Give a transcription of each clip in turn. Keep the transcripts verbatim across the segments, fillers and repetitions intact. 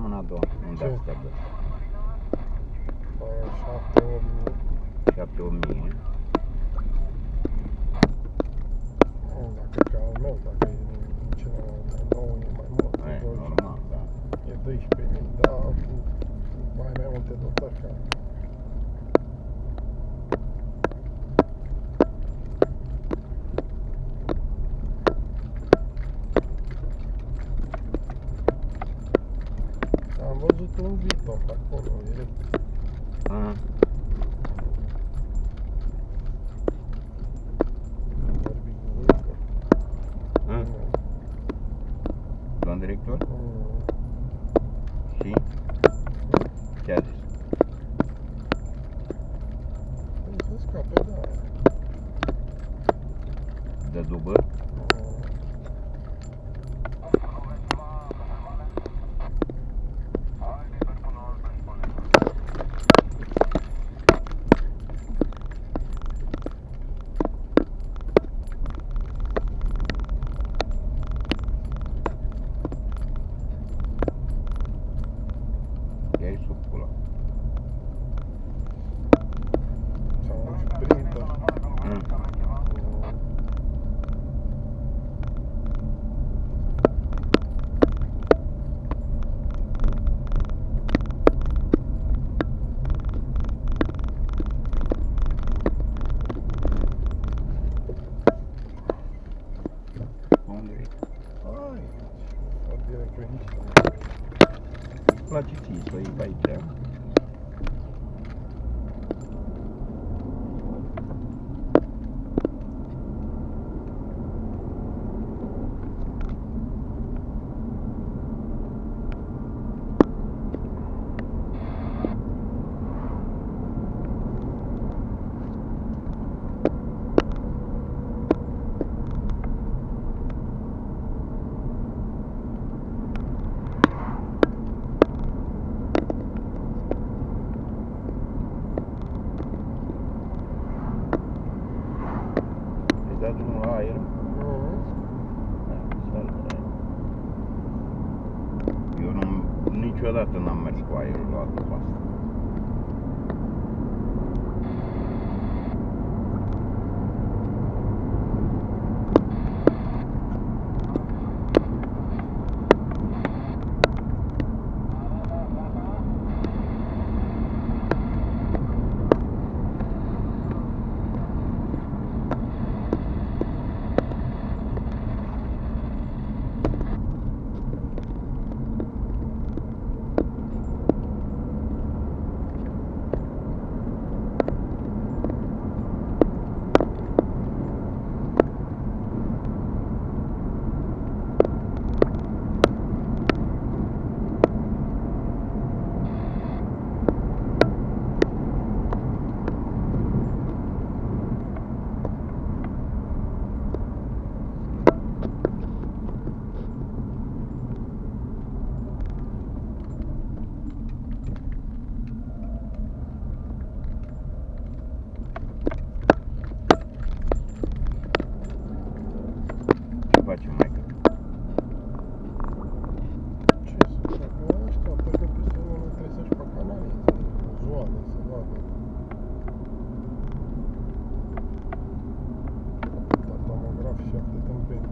mâna a doua. Unde ați stat ăsta? șapte opt mii. șapte opt mii. Dacă e ca al meu, dacă e celălalt nou, e mai mult. E, normal, da. E doisprezece mii, dar cu mai mai multe dotări ca am văzut un Vito acolo, electric. Aha. Am vorbit cu Victor. Aha. Doamn director? Mm. Și? Ce a zis? Păi să scape, da. De dubă? Ia-i sub pula. Sau un Sprinter. Mm. Unde e? Ai, o direct pe aici. Îți place ție să o iei pe aici? Îi dai drumul la aer? Mhm. Eu nu, niciodată n-am mers cu aerul la după asta. Ce facem, maică? Ce să fac? Așteaptă că peste unul trebuie să-și facă analize uzuale, să vadă. Dar tomograf și alte tâmpeni.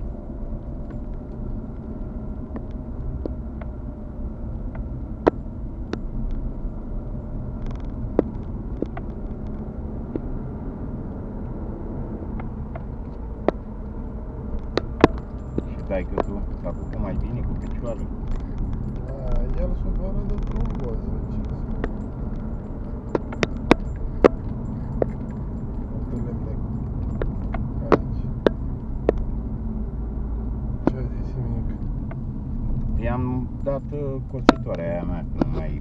Și taică tu s-a făcut mai bine cu picioarele? A, el suferă de tromboză, ce să fac? Multe lemne aici. Ce-a zis nimic? I-am dat uh, cositoarea aia mea, că nu mai